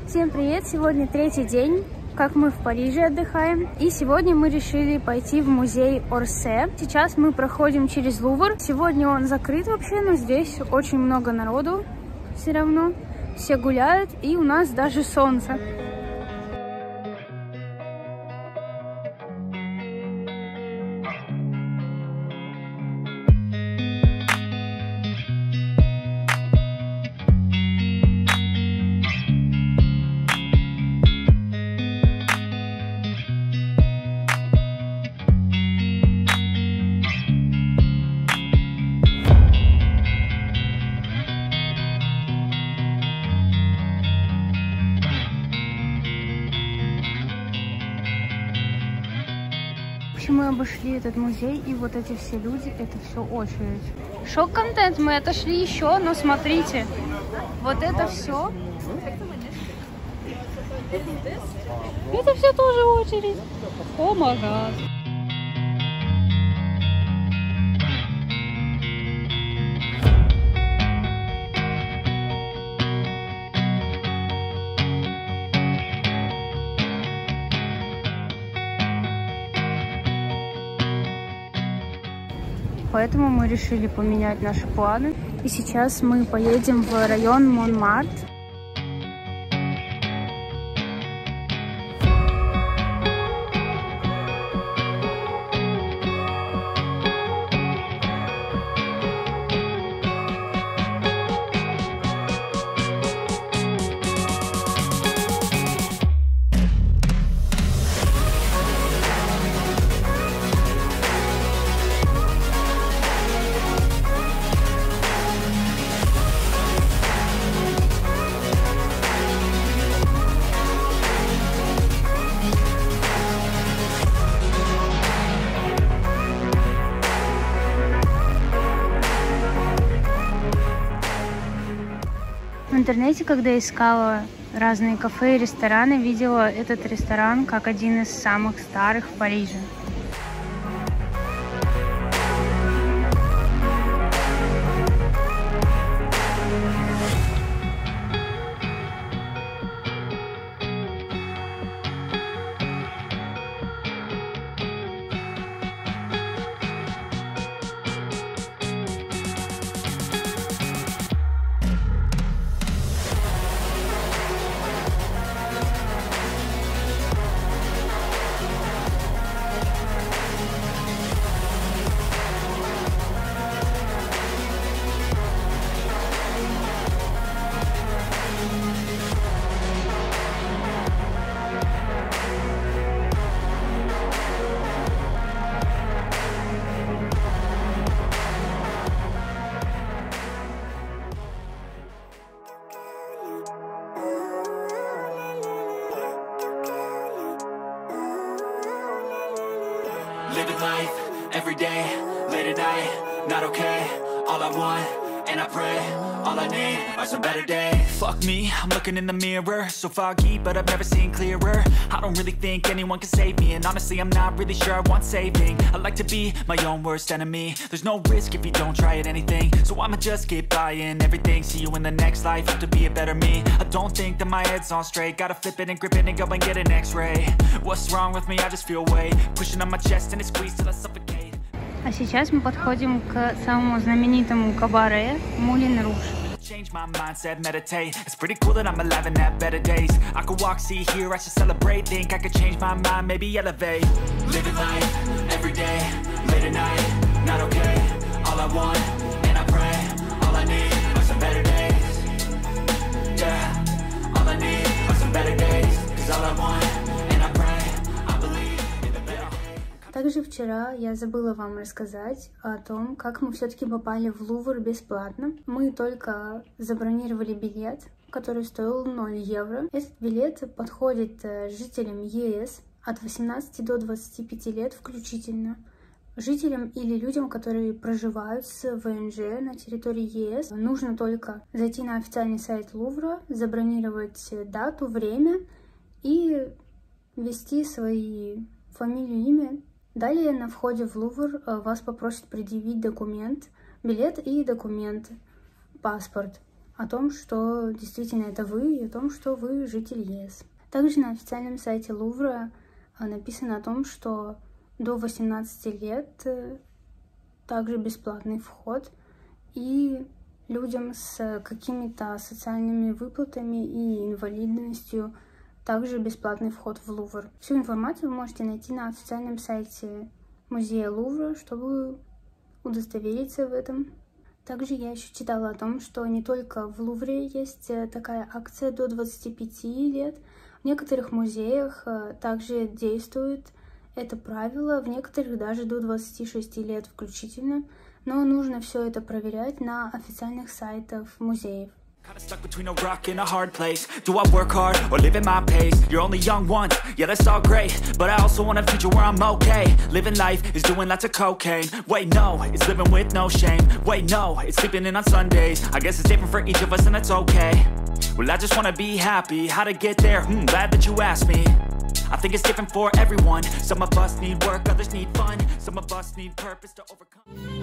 Всем привет! Сегодня третий день, как мы в Париже отдыхаем. И сегодня мы решили пойти в музей Орсе. Сейчас мы проходим через Лувр. Сегодня он закрыт вообще, но здесь очень много народу все равно. Все гуляют, и у нас даже солнце. Мы обошли этот музей, и вот эти все люди, это все очередь. Шок-контент, мы отошли еще, но смотрите, вот это все. Это все тоже очередь. О май гад. Поэтому мы решили поменять наши планы. И сейчас мы поедем в район Монмарт. В интернете, когда искала разные кафе и рестораны, видела этот ресторан как один из самых старых в Париже. Living life, every day, late at night, not okay. All I want, and I pray, all I need are some better days. Fuck me, I'm looking in the mirror, so foggy, but I've never seen clearer. I don't really think anyone can save me, and honestly I'm not really sure I want saving. I like to be my own worst enemy. There's no risk if you don't try at anything, so I'ma just keep buying everything. See you in the next life, have to be a better me. I don't think that my head's on straight, gotta flip it and grip it and go and get an x-ray. What's wrong with me? I just feel weight pushing on my chest and it squeezes till I suffocate. А сейчас мы подходим к самому знаменитому кабаре Мулин Руж. Change my mindset, meditate. It's pretty cool that I'm alive and have better days. I could walk, see, hear, I should celebrate. Think I could change my mind, maybe elevate. Living life, every day, late at night, not okay. All I want, and I pray, all I need are some better days. Yeah, all I need are some better days. Cause all I want, and I pray, I believe in the better days. Также вчера я забыла вам рассказать о том, как мы все-таки попали в Лувр бесплатно. Мы только забронировали билет, который стоил 0 евро. Этот билет подходит жителям ЕС от 18 до 25 лет включительно. Жителям или людям, которые проживают с ВНЖ на территории ЕС, нужно только зайти на официальный сайт Лувра, забронировать дату, время и ввести свои фамилию, имя. Далее на входе в Лувр вас попросят предъявить документ, билет и документ, паспорт. о том, что действительно это вы, и о том, что вы житель ЕС. Также на официальном сайте Лувра написано о том, что до 18 лет также бесплатный вход, и людям с какими-то социальными выплатами и инвалидностью также бесплатный вход в Лувр. Всю информацию вы можете найти на официальном сайте музея Лувра, чтобы удостовериться в этом. Также я еще читала о том, что не только в Лувре есть такая акция до 25 лет. В некоторых музеях также действует это правило, в некоторых даже до 26 лет включительно. Но нужно все это проверять на официальных сайтах музеев. Kinda stuck between a rock and a hard place. Do I work hard or live at my pace? You're only young once, yeah that's all great, but I also want a future where I'm okay. Living life is doing lots of cocaine. Wait no, it's living with no shame. Wait no, it's sleeping in on Sundays. I guess it's different for each of us and that's okay. Well I just wanna be happy, how to get there? Glad that you asked me. I think it's different for everyone. Some of us need work, others need fun. Some of us need purpose to overcome.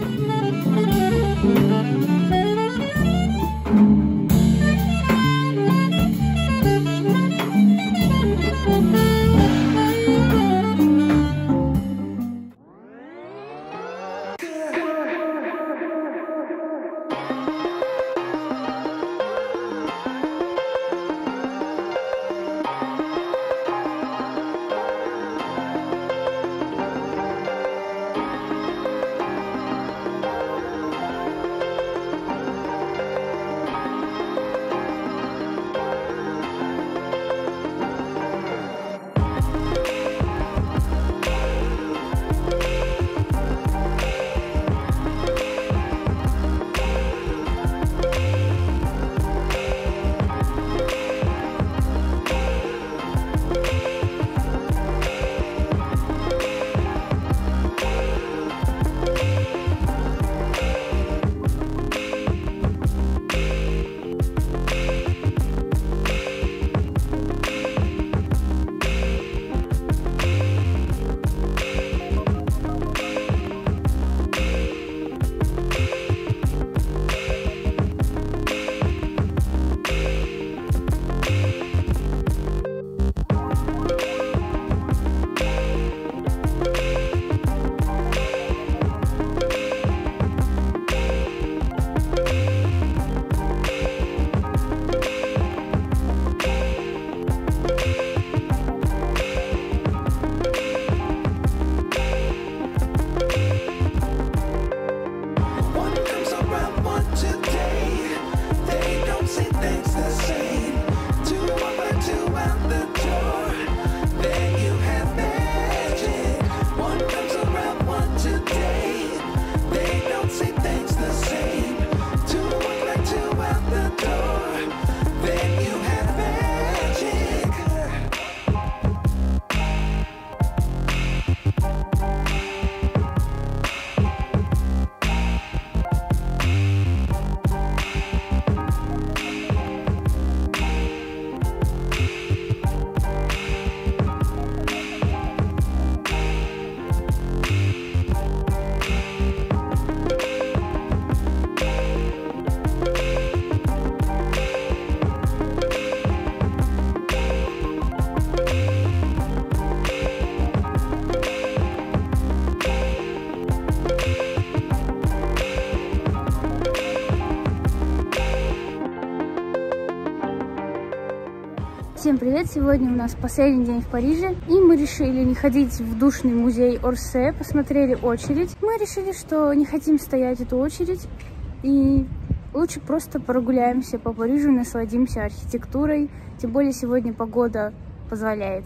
Всем привет! Сегодня у нас последний день в Париже, и мы решили не ходить в душный музей Орсе, посмотрели очередь. Мы решили, что не хотим стоять эту очередь, и лучше просто прогуляемся по Парижу, насладимся архитектурой, тем более сегодня погода позволяет.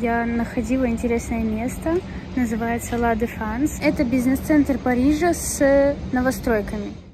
я находила интересное место. Называется La Défense. Это бизнес-центр Парижа с новостройками.